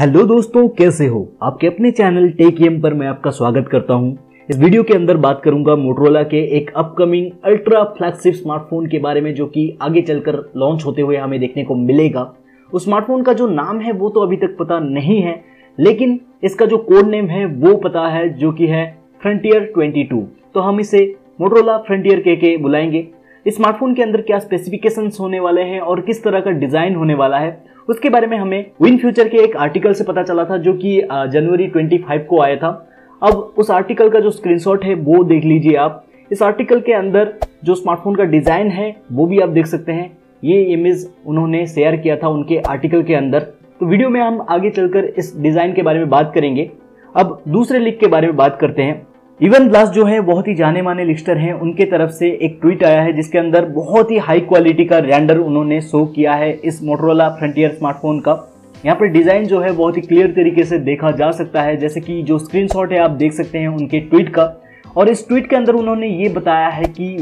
Hello दोस्तों, कैसे हो? आपके अपने चैनल टेक पर मैं आपका स्वागत करता हूं। इस वीडियो के अंदर बात करूंगा मोटोरोला के एक अपकमिंग अल्ट्रा फ्लैगशिप स्मार्टफोन के बारे में, जो कि आगे चलकर लॉन्च होते हुए हमें देखने को मिलेगा। उस स्मार्टफोन का जो नाम है वो तो अभी तक पता नहीं है, लेकिन इसका जो कोड नेम है वो पता है, जो कि है फ्रंटियर 22। तो हम इसे मोटोरोला फ्रंटियर के बुलाएंगे। इस स्मार्टफोन के अंदर क्या स्पेसिफिकेशंस होने वाले हैं और किस तरह का डिजाइन होने वाला है, उसके बारे में हमें विन फ्यूचर के एक आर्टिकल से पता चला था, जो कि जनवरी 25 को आया था। अब उस आर्टिकल का जो स्क्रीनशॉट है वो देख लीजिए आप। इस आर्टिकल के अंदर जो स्मार्टफोन का डिजाइन है वो भी आप देख सकते हैं। ये इमेज उन्होंने शेयर किया था उनके आर्टिकल के अंदर। तो वीडियो में हम आगे चलकर इस डिजाइन के बारे में बात करेंगे। अब दूसरे लीक के बारे में बात करते हैं। इवन ब्लास जो है बहुत ही जाने माने लिस्टर हैं, उनके तरफ से एक ट्वीट आया है जिसके अंदर बहुत ही हाई क्वालिटी का रेंडर उन्होंने शो किया है इस मोटोरोला फ्रंटियर स्मार्टफोन का। यहाँ पर डिजाइन जो है बहुत ही क्लियर तरीके से देखा जा सकता है, जैसे कि जो स्क्रीनशॉट है आप देख सकते हैं उनके ट्वीट का। और इस ट्वीट के अंदर उन्होंने ये बताया है कि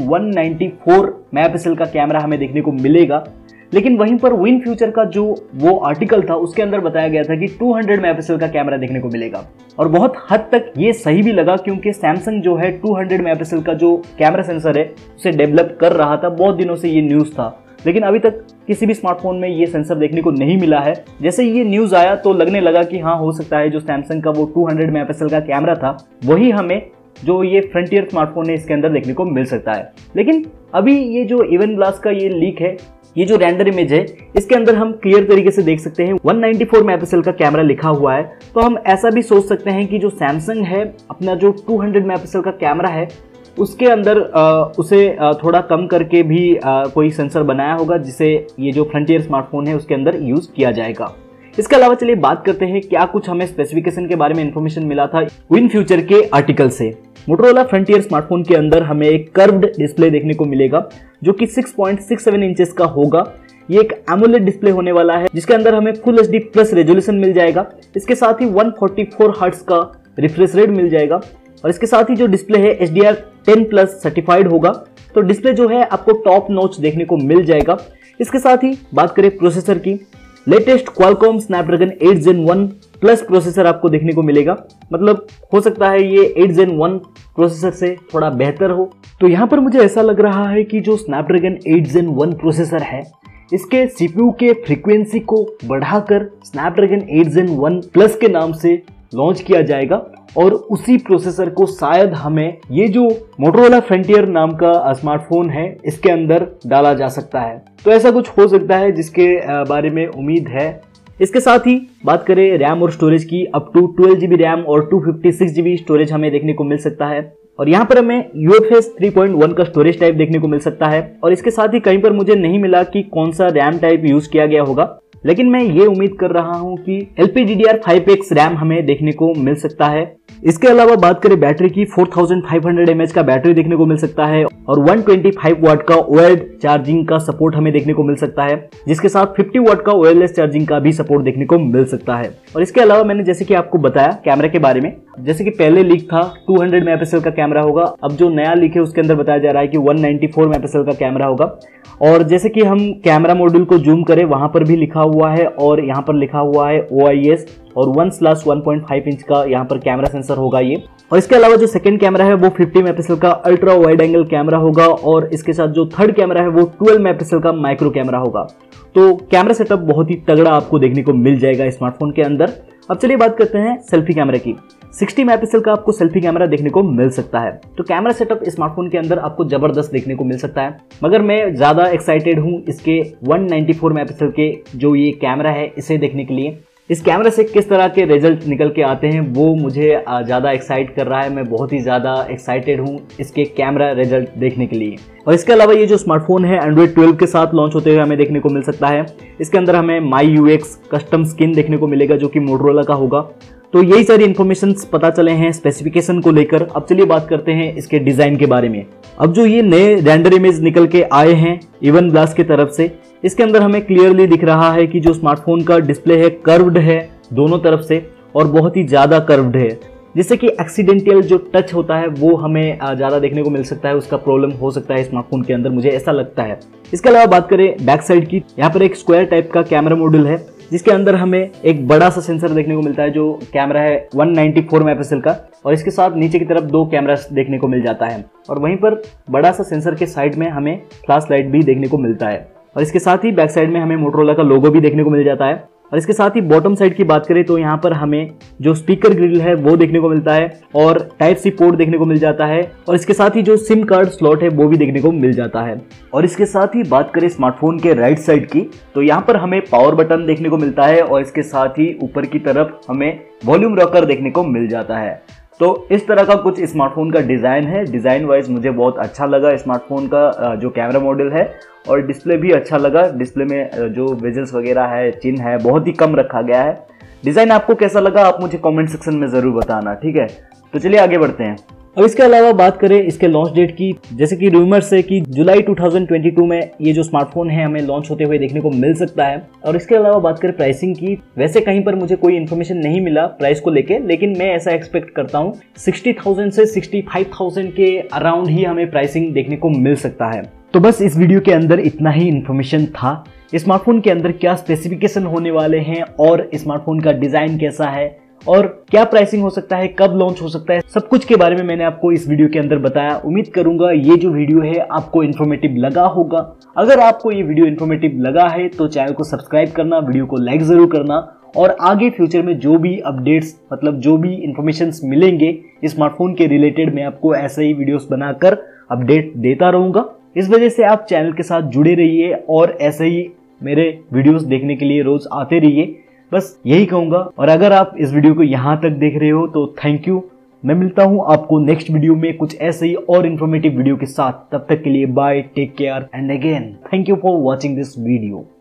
194 मेगापिक्सल का कैमरा हमें देखने को मिलेगा, लेकिन वहीं पर विन फ्यूचर का जो वो आर्टिकल था उसके अंदर बताया गया था कि 200 मेगापिक्सल का कैमरा देखने को मिलेगा। और बहुत हद तक ये सही भी लगा, क्योंकि सैमसंग जो है 200 मेगापिक्सल का जो कैमरा सेंसर है उसे डेवलप कर रहा था। बहुत दिनों से ये न्यूज़ था, लेकिन अभी तक किसी भी स्मार्टफोन में ये सेंसर देखने को नहीं मिला है। जैसे ये न्यूज़ आया तो लगने लगा कि हाँ, हो सकता है जो सैमसंग का वो 200 मेगापिक्सल का कैमरा था वही हमें जो ये फ्रंटियर स्मार्टफोन है इसके अंदर देखने को मिल सकता है। लेकिन अभी ये जो इवन ग्लास का ये लीक है, ये जो रेंडर इमेज है, इसके अंदर हम क्लियर तरीके से देख सकते हैं 194 मेगापिक्सल का कैमरा लिखा हुआ है। तो हम ऐसा भी सोच सकते हैं कि जो सैमसंग है अपना जो 200 मेगापिक्सल का कैमरा है उसके अंदर उसे थोड़ा कम करके भी कोई सेंसर बनाया होगा, जिसे ये जो फ्रंटियर स्मार्टफोन है उसके अंदर यूज किया जाएगा। इसके अलावा चलिए बात करते हैं क्या कुछ हमें स्पेसिफिकेशन के बारे में इंफॉर्मेशन मिला था विन फ्यूचर के आर्टिकल से। मोटोरोला फ्रंटियर स्मार्टफोन के अंदर हमें एक कर्व्ड डिस्प्ले देखने को मिलेगा, जो कि 6.67 इंचेस का होगा। ये एक एमोलेड डिस्प्ले होने वाला है, जिसके अंदर हमें फुल एचडी प्लस रेजोल्यूशन मिल जाएगा। इसके साथ ही 144 हर्ट्ज का रिफ्रेश रेट मिल जाएगा, और इसके साथ ही जो डिस्प्ले है HDR10+ सर्टिफाइड होगा। तो डिस्प्ले जो है आपको टॉप नॉच देखने को मिल जाएगा। इसके साथ ही बात करें प्रोसेसर की, latest Qualcomm Snapdragon 8 Gen 1 plus processor आपको देखने को मिलेगा। मतलब हो सकता है ये 8 Gen 1 प्रोसेसर से थोड़ा बेहतर हो। तो यहाँ पर मुझे ऐसा लग रहा है कि जो स्नैपड्रैगन 8 Gen 1 प्रोसेसर है, इसके CPU के फ्रीक्वेंसी को बढ़ाकर स्नैपड्रैगन 8 Gen 1 प्लस के नाम से लॉन्च किया जाएगा, और उसी प्रोसेसर को शायद हमें ये जो मोटोरोला फ्रंटियर नाम का स्मार्टफोन है इसके अंदर डाला जा सकता है। तो ऐसा कुछ हो सकता है जिसके बारे में उम्मीद है। इसके साथ ही बात करें रैम और स्टोरेज की, अप टू 12 GB रैम और 256 GB स्टोरेज हमें देखने को मिल सकता है। और यहाँ पर हमें UFS 3.1 का स्टोरेज टाइप देखने को मिल सकता है। और इसके साथ ही कहीं पर मुझे नहीं मिला कि कौन सा रैम टाइप यूज किया गया होगा, लेकिन मैं ये उम्मीद कर रहा हूं कि LPDDR5X रैम हमें देखने को मिल सकता है। इसके अलावा बात करें बैटरी की, 4500 mAh का बैटरी देखने को मिल सकता है, और 125 वाट का OLED चार्जिंग का सपोर्ट हमें देखने को मिल सकता है, जिसके साथ 50 वाट का वायरलेस चार्जिंग का भी सपोर्ट देखने को मिल सकता है। और इसके अलावा मैंने जैसे कि आपको बताया कैमरा के बारे में, जैसे कि पहले लीक था 200 मेगापिक्सल का कैमरा होगा, अब जो नया लीक है उसके अंदर बताया जा रहा है कि 194 मेगापिक्सल का कैमरा होगा। और जैसे कि हम कैमरा मॉड्यूल को जूम करें, वहां पर भी लिखा हुआ है, और यहाँ पर लिखा हुआ है OIS, और 1/1.5 इंच का यहाँ पर कैमरा सेंसर होगा ये। और इसके अलावा जो सेकंड कैमरा है वो 50 मेगापिक्सल का अल्ट्रा वाइड एंगल कैमरा होगा, और इसके साथ जो थर्ड कैमरा है वो 12 मेगापिक्सल का माइक्रो कैमरा होगा। तो कैमरा सेटअप बहुत ही तगड़ा आपको देखने को मिल जाएगा स्मार्टफोन के अंदर। अब चलिए बात करते हैं सेल्फी कैमरा की। 60 मेगापिक्सल का आपको सेल्फी कैमरा देखने को मिल सकता है। तो कैमरा सेटअप स्मार्टफोन के अंदर आपको जबरदस्त देखने को मिल सकता है, मगर मैं ज़्यादा एक्साइटेड हूँ इसके 194 मेगापिक्सल के जो ये कैमरा है इसे देखने के लिए। इस कैमरा से किस तरह के रिजल्ट निकल के आते हैं वो मुझे ज़्यादा एक्साइट कर रहा है। मैं बहुत ही ज़्यादा एक्साइटेड हूँ इसके कैमरा रिजल्ट देखने के लिए। और इसके अलावा ये जो स्मार्टफोन है Android 12 के साथ लॉन्च होते हुए हमें देखने को मिल सकता है। इसके अंदर हमें MyUX कस्टम स्किन देखने को मिलेगा, जो कि मोटोरोला का होगा। तो यही सारी इन्फॉर्मेशन पता चले हैं स्पेसिफिकेशन को लेकर। अब चलिए बात करते हैं इसके डिजाइन के बारे में। अब जो ये नए रेंडर इमेज निकल के आए हैं इवन ग्लास की तरफ से, इसके अंदर हमें क्लियरली दिख रहा है कि जो स्मार्टफोन का डिस्प्ले है कर्व्ड है दोनों तरफ से, और बहुत ही ज्यादा कर्व्ड है, जिससे कि एक्सीडेंटल जो टच होता है वो हमें ज़्यादा देखने को मिल सकता है, उसका प्रॉब्लम हो सकता है स्मार्टफोन के अंदर, मुझे ऐसा लगता है। इसके अलावा बात करें बैक साइड की, यहाँ पर एक स्क्वायर टाइप का कैमरा मॉड्यूल है जिसके अंदर हमें एक बड़ा सा सेंसर देखने को मिलता है जो कैमरा है 194 मेगापिक्सल का, और इसके साथ नीचे की तरफ 2 कैमरा देखने को मिल जाता है, और वहीं पर बड़ा सा सेंसर के साइड में हमें फ्लैश लाइट भी देखने को मिलता है, और इसके साथ ही बैक साइड में हमें मोटोरोला का लोगो भी देखने को मिल जाता है। और इसके साथ ही बॉटम साइड की बात करें तो यहाँ पर हमें जो स्पीकर ग्रिल है वो देखने को मिलता है, और टाइप सी पोर्ट देखने को मिल जाता है, और इसके साथ ही जो सिम कार्ड स्लॉट है वो भी देखने को मिल जाता है। और इसके साथ ही बात करें स्मार्टफोन के राइट साइड की, तो यहाँ पर हमें पावर बटन देखने को मिलता है, और इसके साथ ही ऊपर की तरफ हमें वॉल्यूम रॉकर देखने को मिल जाता है। तो इस तरह का कुछ स्मार्टफोन का डिज़ाइन है। डिज़ाइन वाइज मुझे बहुत अच्छा लगा स्मार्टफोन का जो कैमरा मॉडल है, और डिस्प्ले भी अच्छा लगा। डिस्प्ले में जो विजल्स वगैरह है, चिन्ह है, बहुत ही कम रखा गया है। डिज़ाइन आपको कैसा लगा आप मुझे कमेंट सेक्शन में ज़रूर बताना, ठीक है। तो चलिए आगे बढ़ते हैं। अब इसके अलावा बात करें इसके लॉन्च डेट की, जैसे कि रूमर्स है कि जुलाई 2022 में ये जो स्मार्टफोन है हमें लॉन्च होते हुए देखने को मिल सकता है। और इसके अलावा बात करें प्राइसिंग की, वैसे कहीं पर मुझे कोई इन्फॉर्मेशन नहीं मिला प्राइस को लेके, लेकिन मैं ऐसा एक्सपेक्ट करता हूँ 60,000 से 65,000 के अराउंड ही हमें प्राइसिंग देखने को मिल सकता है। तो बस इस वीडियो के अंदर इतना ही इन्फॉर्मेशन था। स्मार्टफोन के अंदर क्या स्पेसिफिकेशन होने वाले हैं, और स्मार्टफोन का डिजाइन कैसा है, और क्या प्राइसिंग हो सकता है, कब लॉन्च हो सकता है, सब कुछ के बारे में मैंने आपको इस वीडियो के अंदर बताया। उम्मीद करूंगा ये जो वीडियो है आपको इन्फॉर्मेटिव लगा होगा। अगर आपको ये वीडियो इन्फॉर्मेटिव लगा है तो चैनल को सब्सक्राइब करना, वीडियो को लाइक जरूर करना, और आगे फ्यूचर में जो भी अपडेट्स मतलब जो भी इंफॉर्मेशन मिलेंगे स्मार्टफोन के रिलेटेड मैं आपको ऐसे ही वीडियोस बनाकर अपडेट देता रहूंगा। इस वजह से आप चैनल के साथ जुड़े रहिए और ऐसे ही मेरे वीडियोस देखने के लिए रोज आते रहिए, बस यही कहूंगा। और अगर आप इस वीडियो को यहाँ तक देख रहे हो तो थैंक यू। मैं मिलता हूँ आपको नेक्स्ट वीडियो में कुछ ऐसे ही और इन्फॉर्मेटिव वीडियो के साथ। तब तक के लिए bye, take care and again thank you for watching this video.